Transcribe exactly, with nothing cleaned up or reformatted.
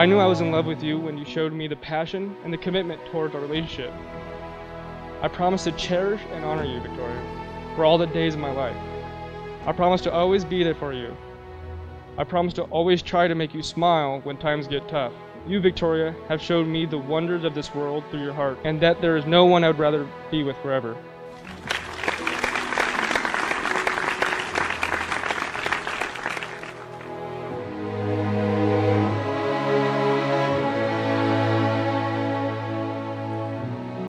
I knew I was in love with you when you showed me the passion and the commitment towards our relationship. I promise to cherish and honor you, Victoria, for all the days of my life. I promise to always be there for you. I promise to always try to make you smile when times get tough. You, Victoria, have showed me the wonders of this world through your heart, and that there is no one I would rather be with forever.